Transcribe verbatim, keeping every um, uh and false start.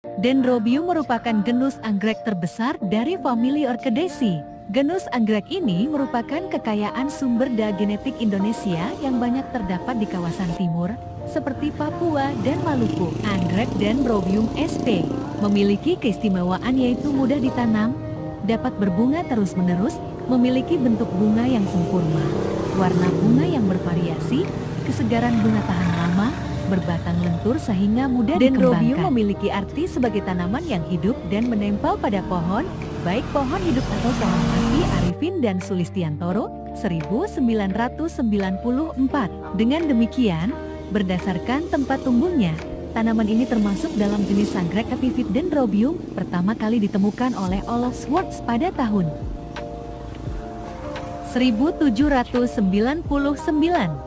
Dendrobium merupakan genus anggrek terbesar dari famili Orchidaceae. Genus anggrek ini merupakan kekayaan sumber daya genetik Indonesia yang banyak terdapat di kawasan timur, seperti Papua dan Maluku. Anggrek Dendrobium sp. memiliki keistimewaan yaitu mudah ditanam, dapat berbunga terus-menerus, memiliki bentuk bunga yang sempurna, warna bunga yang bervariasi, kesegaran bunga tahan lama, berbatang lentur sehingga mudah dikembangkan. Dendrobium memiliki arti sebagai tanaman yang hidup dan menempel pada pohon, baik pohon hidup atau pohon mati. Arifin dan Sulistiantoro, seribu sembilan ratus sembilan puluh empat. Dengan demikian, berdasarkan tempat tumbuhnya, tanaman ini termasuk dalam jenis anggrek epifit Dendrobium, pertama kali ditemukan oleh Olof Swartz pada tahun seribu tujuh ratus sembilan puluh sembilan.